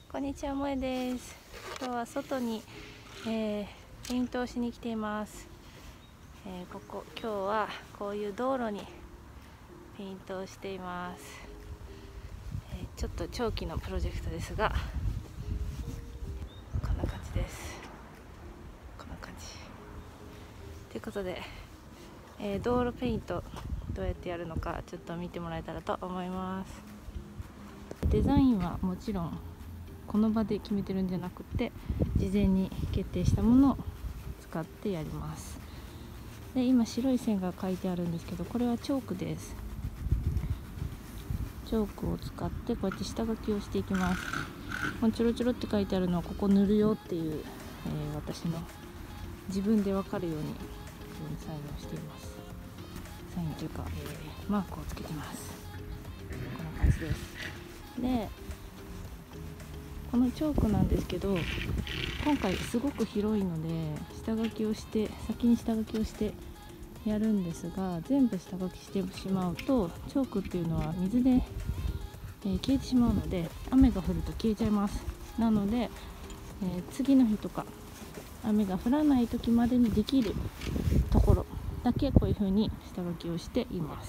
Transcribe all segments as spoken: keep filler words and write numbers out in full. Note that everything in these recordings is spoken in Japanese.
こんにちは、萌です。今日は外に、えー、ペイントをしに来ています。えー、ここ今日はこういう道路にペイントをしています。えー、ちょっと長期のプロジェクトですが、こんな感じです。こんな感じ。ということで、えー、道路ペイントどうやってやるのかちょっと見てもらえたらと思います。デザインはもちろんこの場で決めてるんじゃなくて、事前に決定したものを使ってやります。で、今白い線が書いてあるんですけど、これはチョークです。チョークを使ってこうやって下書きをしていきます。このちょろちょろって書いてあるのはここ塗るよっていう、えー、私の自分で分かるようにサインをしています。サインというか、えー、マークをつけてます。こんな感じです。で、このチョークなんですけど、今回すごく広いので下書きをして先に下書きをしてやるんですが、全部下書きしてしまうとチョークっていうのは水で、えー、消えてしまうので、雨が降ると消えちゃいます。なので、えー、次の日とか雨が降らない時までにできるところだけこういう風に下書きをしています。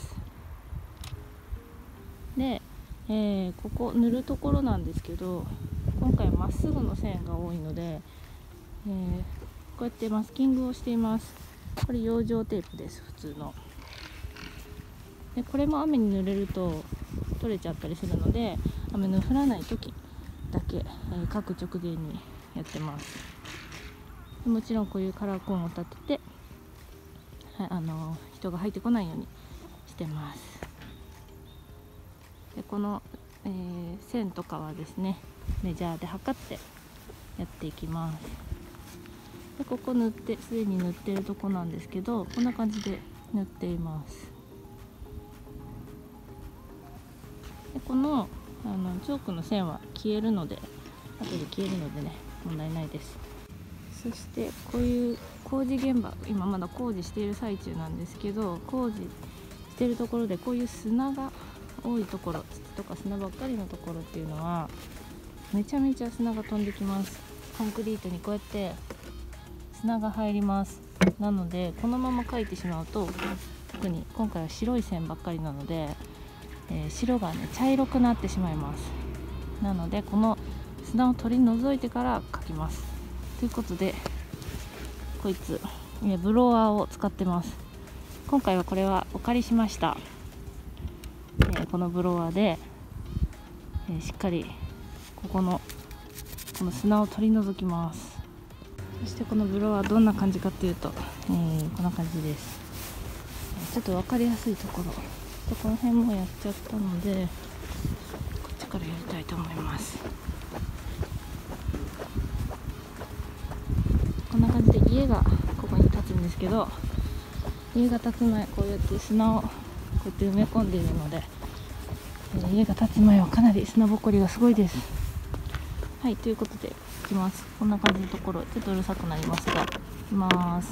で、えー、ここ塗るところなんですけど、今回まっすぐの線が多いので、えー、こうやってマスキングをしています。これ養生テープです、普通の。でこれも雨に濡れると取れちゃったりするので、雨の降らない時だけ、えー、各直前にやってます。でもちろんこういうカラーコーンを立てて、はい、あのー、人が入ってこないようにしてます。でこの、えー、線とかはですね、メジャーで測ってやっていきます。でここ塗ってすでに塗ってるとこなんですけど、こんな感じで塗っています。でこのあのチョークの線は消えるので、後で消えるのでね、問題ないです。そしてこういう工事現場、今まだ工事している最中なんですけど、工事しているところでこういう砂が多いところ、土とか砂ばっかりのところっていうのはめちゃめちゃ砂が飛んできます。コンクリートにこうやって砂が入ります。なのでこのまま描いてしまうと、特に今回は白い線ばっかりなので、えー、白がね茶色くなってしまいます。なのでこの砂を取り除いてから描きます。ということで、こいつ、えー、ブロワーを使ってます。今回はこれはお借りしました。えー、このブロワーで、えー、しっかりここのこの砂を取り除きます。そしてこのブロワーどんな感じかっていうと、えー、こんな感じです。ちょっと分かりやすいところ、この辺もやっちゃったので、こっちからやりたいと思います。こんな感じで家がここに建つんですけど、家が建つ前こうやって砂をこうやって埋め込んでいるので、えー、家が建つ前はかなり砂ぼこりがすごいです。はい、ということでいきます。こんな感じのところちょっとうるさくなりますが、いきます。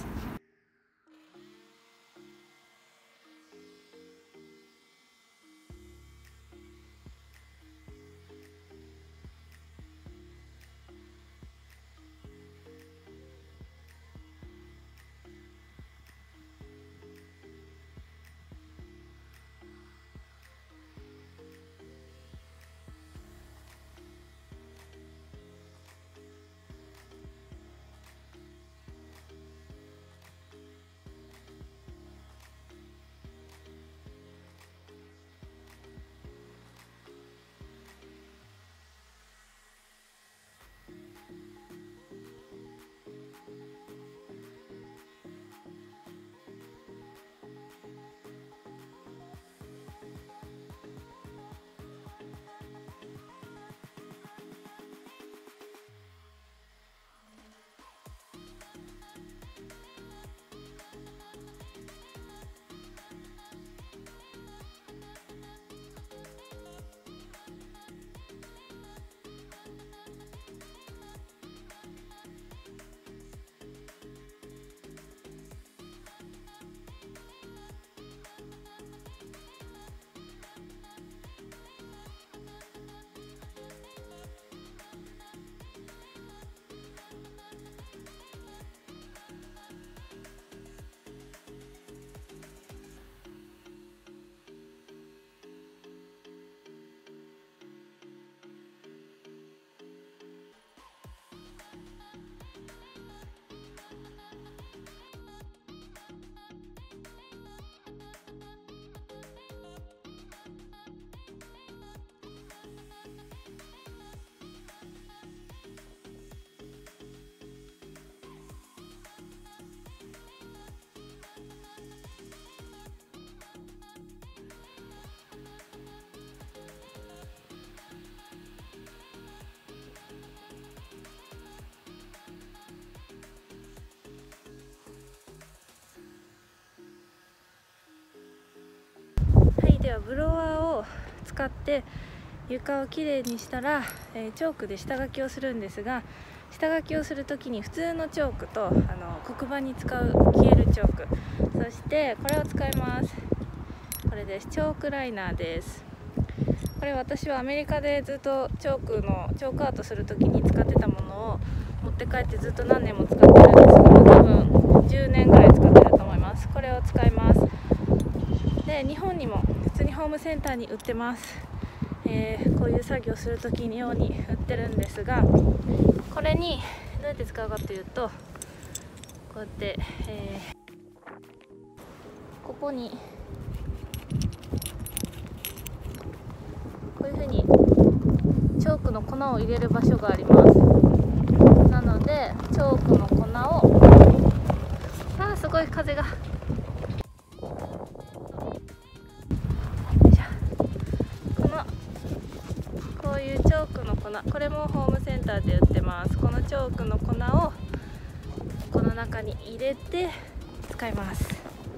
はブロワーを使って床をきれいにしたら、えー、チョークで下書きをするんですが、下書きをするときに普通のチョークとあの黒板に使う消えるチョーク、そしてこれを使います。これです。チョークライナーです。これ私はアメリカでずっとチョークのチョークアートするときに使ってたものを持って帰ってずっと何年も使ってるんですが、多分じゅうねんぐらい使ってると思います。これを使います。で、日本にも普通にホームセンターに売ってます。えー、こういう作業するときにように売ってるんですが、これにどうやって使うかというと、こうやって、えー、ここにこういうふうにチョークの粉を入れる場所があります。なのでチョークの粉を、あーすごい風が、このこういうチョークの粉、これもホームセンターで売ってます。このチョークの粉をこの中に入れて使います。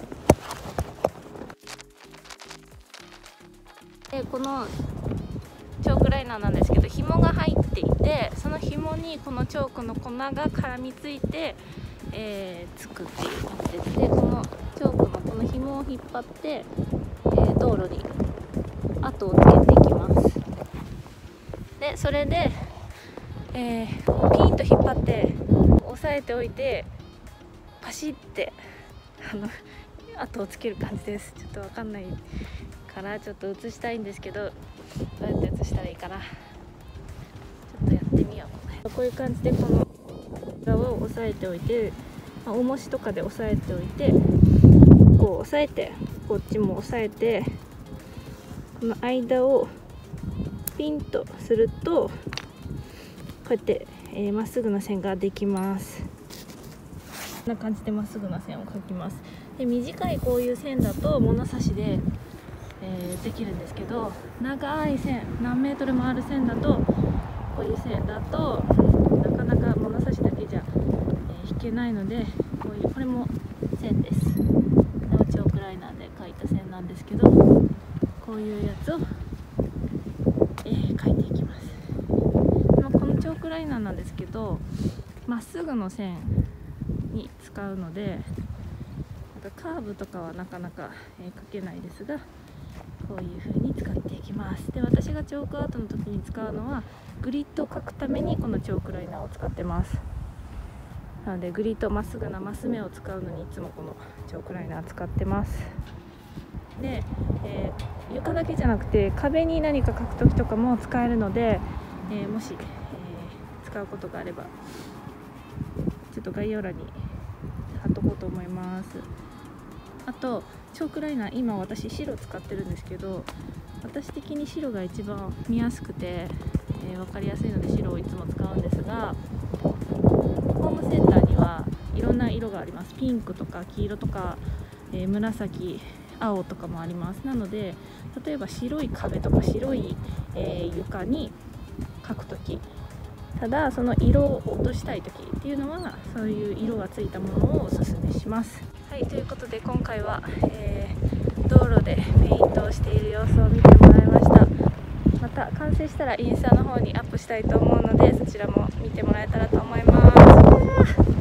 で、このチョークライナーなんですけど、紐が入っていて、その紐にこのチョークの粉が絡みついて、えー、つくっていう感じです。で、このチョークのこの紐を引っ張って、えー、道路に跡をつけていきます。で、それで、えー、ピンと引っ張って押さえておいて、パシッてあの跡をつける感じです。ちょっとわかんないからちょっと映したいんですけど、どうやって映したらいいかな。ちょっとやってみよう。こういう感じでこの側を押さえておいて、まあ、重しとかで押さえておいて、こう押さえて、こっちも押さえて、この間をピンとすると、こうやってえー、まっすぐな線ができます。こんな感じでまっすぐな線を描きます。で、短いこういう線だと物差しで、えー、できるんですけど、長い線、何メートルもある線だと、こういう線だとなかなか物差しだけじゃ、えー、引けないので、こういう、これも線です。チョークライナーで描いた線なんですけど、こういうやつを、えー、描いていきます。このチョークライナーなんですけど、まっすぐの線に使うので、カーブとかはなかなか、えー、描けないですが、こういう風に使っていきます。で、私がチョークアートの時に使うのはグリッドを描くためにこのチョークライナーを使ってます。なのでグリッド、まっすぐなマス目を使うのにいつもこのチョークライナー使ってます。で、えー、床だけじゃなくて壁に何か描く時とかも使えるので、えー、もし、えー、使うことがあればちょっと概要欄に貼っとこうと思います。あとチョークライナー、今私白使ってるんですけど、私的に白が一番見やすくて、えー、分かりやすいので白をいつも使うんですが、ホームセンターにはいろんな色があります。ピンクとか黄色とか、えー、紫、青とかもあります。なので例えば白い壁とか白い、えー、床に描くとき、ただその色を落としたいときっていうのはそういう色がついたものをおすすめします。はい、ということで今回は、えー、道路でペイントをしている様子を見てもらいました。また完成したらインスタの方にアップしたいと思うので、そちらも見てもらえたらと思います。